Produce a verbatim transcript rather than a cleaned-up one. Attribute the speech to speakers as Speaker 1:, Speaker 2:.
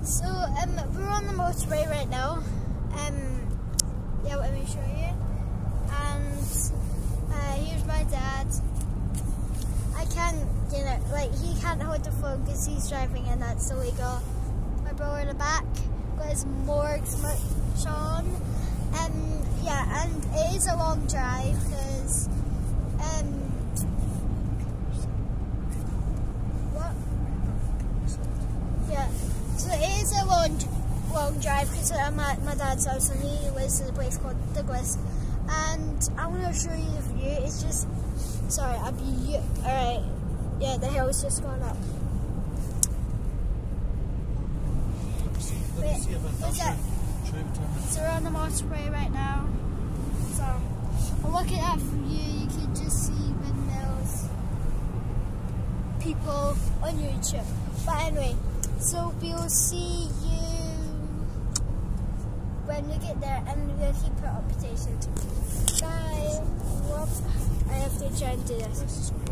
Speaker 1: So um, we're on the motorway right now. Um, yeah, let me show you. And uh, here's my dad. I can't, you know, like he can't hold the phone because he's driving and that's illegal. My brother in the back got his Morgs merch on. Um, yeah, and it is a long drive because um, what? Yeah, so it is a long, long drive because I'm at my dad's house and he lives in a place called Douglas. And I want to show you the view. It's just, sorry, a view. Alright, yeah, the hill's just gone up. Wait, what's that? So we're on the motorway right now. So, I'm looking at that view. You can just see windmills, people on YouTube. But anyway, so we'll see you when we get there, and we'll keep it updated. Bye. Whoops. I have to try and do this.